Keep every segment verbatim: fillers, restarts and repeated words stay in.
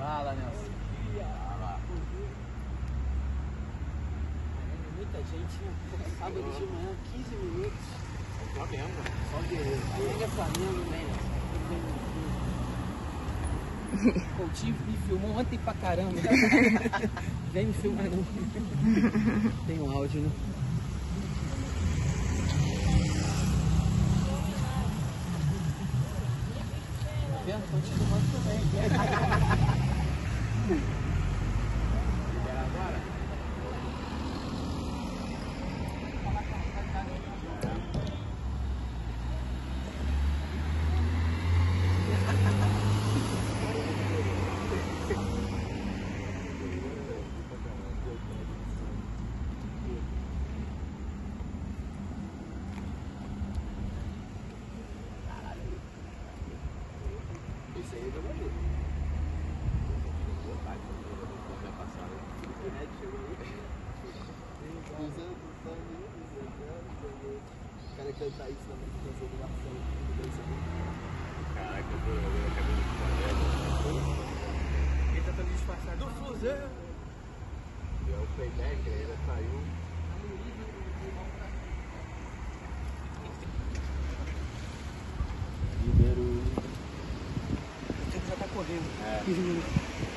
Fala, Nelson. Fala. Muita gente, né? Sábado de manhã, quinze minutos. Flamengo. Só guerreiro. Flamengo é Flamengo, né? O Coutinho me filmou ontem pra caramba. Vem me filmar não. Tem um áudio, né? Tá vendo? Estão te filmando também. Libera agora? Esse aí eu já mandei. Boa tarde, já passaram. É, chegou aí. O cara cantar isso na minha celebração. Caraca, eu acabei de falar. Ele tá todo disfarçado. Do Flusão! E é o playback, ele já saiu. Libero. O tempo já tá correndo. É. quinze minutos.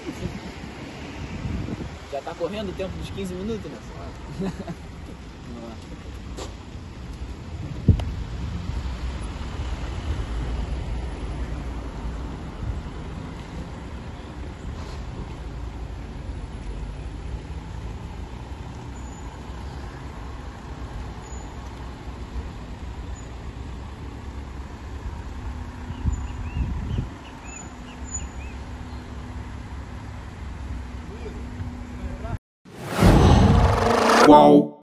Já tá correndo o tempo dos quinze minutos, né? Vamos lá. Qual?